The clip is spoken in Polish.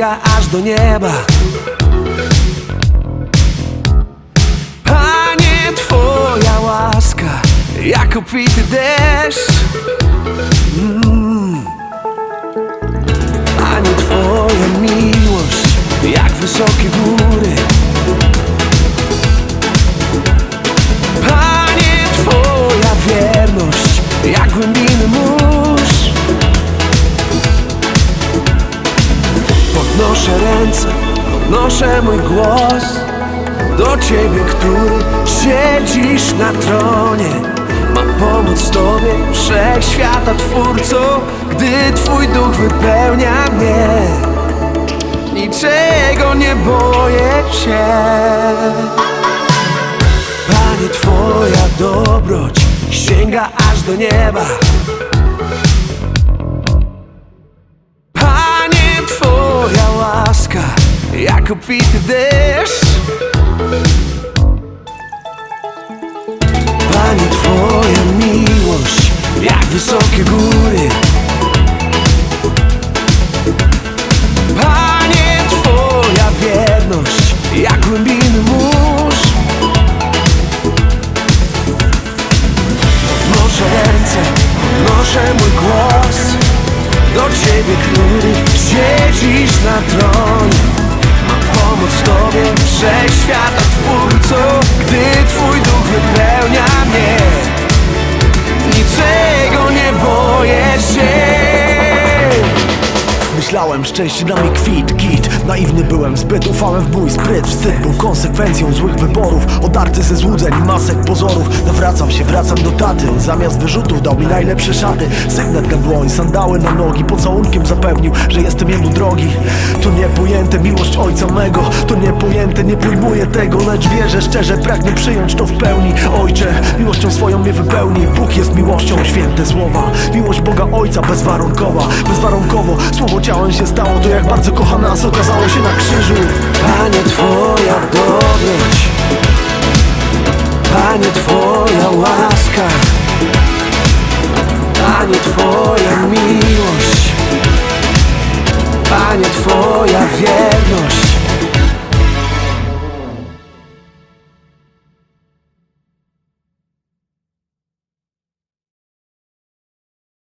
sięga aż do nieba. Panie, Twoja łaska jak opity deszcz. Panie, Twoja miłość jak wysokie góry. Panie, Twoja wierność jak głębiny mórz. Podnoszę ręce, podnoszę mój głos do Ciebie, który siedzisz na tronie. Mam pomóc Tobie, wszechświata Twórco, gdy Twój duch wypełnia mnie. Niczego nie boję się. Panie, Twoja dobroć sięga aż do nieba. Panie, Twoja łaska jak opity deszcz. Panie, Twoja miłość jak wysokie góry. Panie, Twoja wierność jak głębiny mórz. Podnoszę ręce, podnoszę mój głos do Ciebie, który siedzisz na tronie. Mam pomóc Tobie, wszechświata Twórco, gdy Twój duch wypełnia mnie. Niczego nie boję się. Myślałem, szczęście dla mnie kwit, git. Naiwny byłem, zbyt ufałem w mój spryt. Wstyd był konsekwencją złych wyborów, odarty ze złudzeń i masek pozorów. Nawracam się, wracam do taty. On zamiast wyrzutów dał mi najlepsze szaty. Sygnet na dłoń, sandały na nogi. Pocałunkiem zapewnił, że jestem jemu drogi. To niepojęte, miłość ojca mego. To niepojęte, nie pojmuję tego. Lecz wierzę szczerze, pragnę przyjąć to w pełni. Ojcze, miłością swoją mnie wypełni. Bóg jest miłością, święte słowa. Miłość Boga Ojca bezwarunkowa. Bezwarunkowo, słowo ciałem się stało. To jak bardzo kocha nas okazało się na krzyżu. Panie, Twoja dobroć, Panie, Twoja łaska, Panie, Twoja miłość, Panie, Twoja wierność.